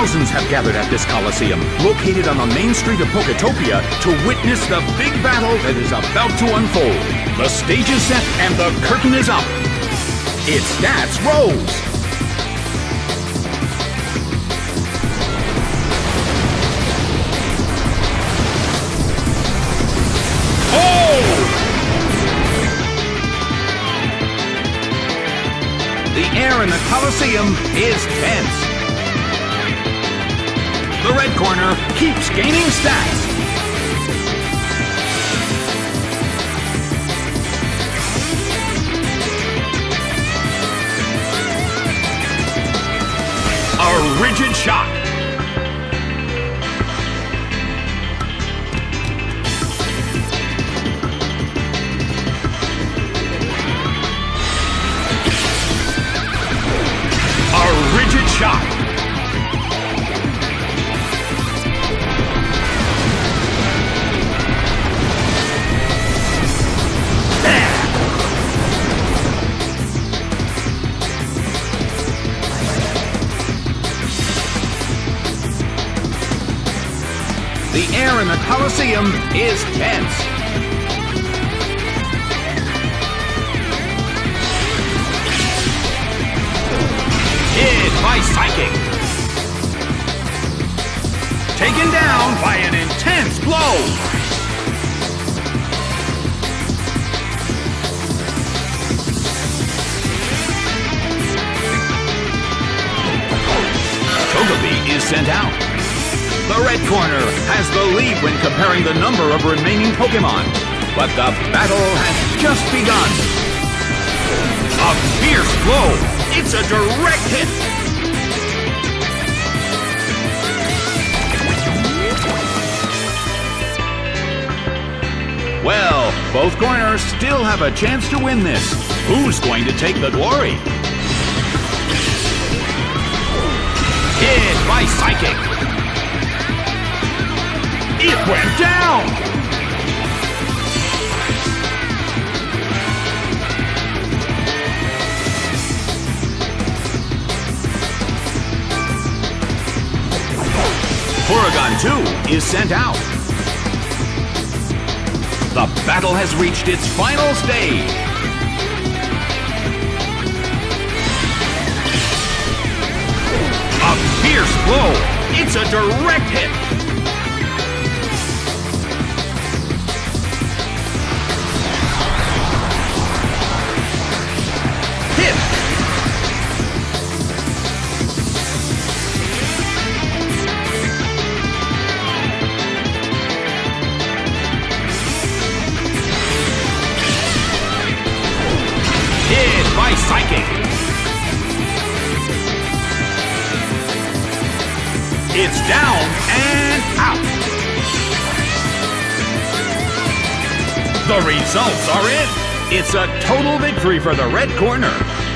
Thousands have gathered at this Coliseum, located on the main street of Poketopia, to witness the big battle that is about to unfold. The stage is set and the curtain is up. It's Stats Rose. The air in the Coliseum is tense. The red corner keeps gaining stats. A rigid shot. Rigid shot. The air in the Coliseum is tense. Hit by Psychic. Taken down by an intense blow. Togepi is sent out. The red corner has the lead when comparing the number of remaining Pokémon. But the battle has just begun. A fierce blow. It's a direct hit! Well, both corners still have a chance to win this. Who's going to take the glory? Hit by Psychic! It went down! Porygon 2 is sent out. The battle has reached its final stage. A fierce blow. It's a direct hit. By Psychic. It's down and out. The results are in. It's a total victory for the red corner.